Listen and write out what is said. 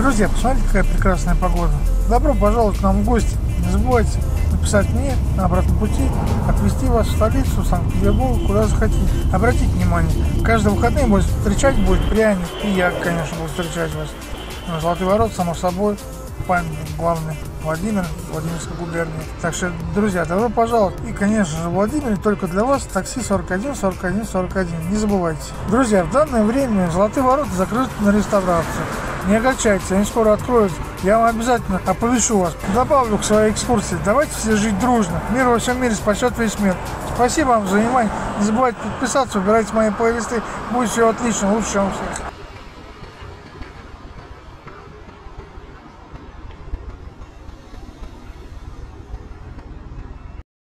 Друзья, посмотрите, какая прекрасная погода. Добро пожаловать к нам в гости. Не забывайте написать мне на обратном пути, отвезти вас в столицу, Санкт-Петербург, куда захотите. Обратите внимание, каждые выходные будет встречать будет пряник. И я, конечно, буду встречать вас. Золотые ворота, само собой, памятник главный Владимирской губернии. Так что, друзья, добро пожаловать. И, конечно же, Владимир только для вас такси 41 41 41. Не забывайте. Друзья, в данное время Золотые ворота закрыты на реставрацию. Не огорчайтесь, они скоро откроют. Я вам обязательно оповещу вас. Добавлю к своей экскурсии. Давайте все жить дружно. Мир во всем мире спасет весь мир. Спасибо вам за внимание. Не забывайте подписаться, выбирайте мои плейлисты. Будет все отлично, лучше, чем у всех.